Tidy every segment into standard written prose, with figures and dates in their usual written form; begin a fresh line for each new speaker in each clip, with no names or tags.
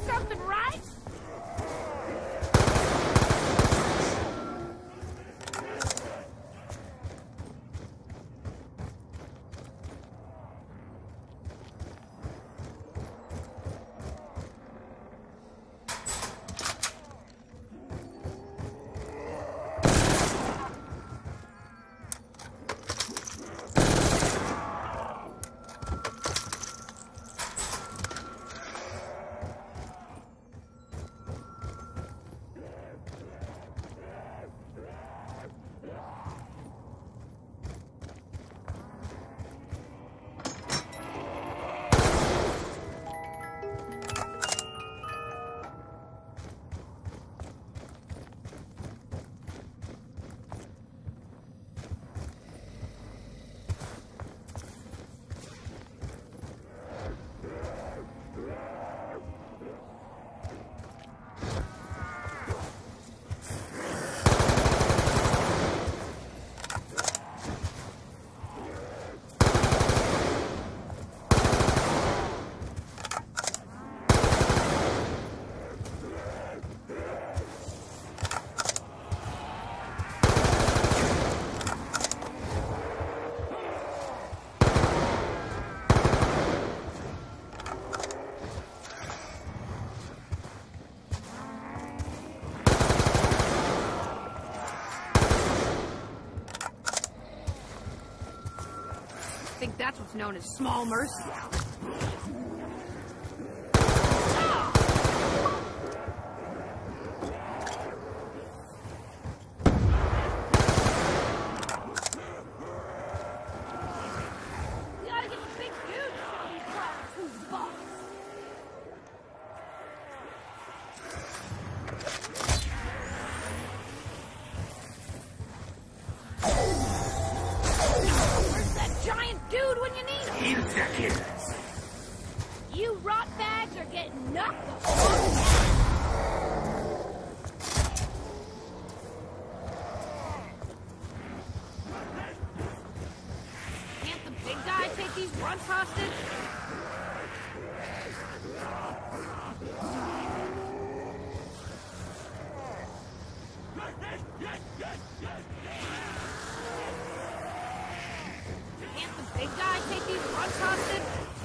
something right? I think that's what's known as small mercy. We gotta get the big dude to show these clowns who's the boss. Giant dude when you need him. You rot bags are getting knocked the fuck out. Can't the big guy take these grunts hostage? Can't the big guy take these grunts hostage?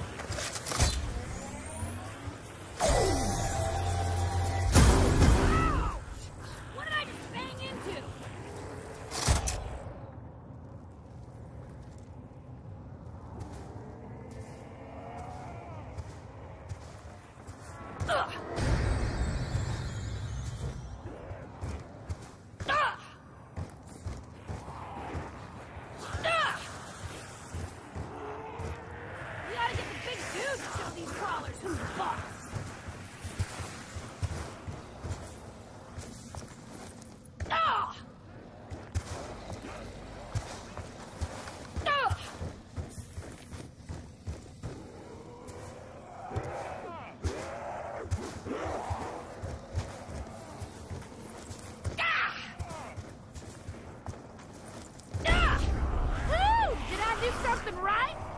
Ouch! What did I just bang into? Ugh! Show these crawlers who's the boss. Ah! Ah! Ah! Ah! Woo! Did I do something right?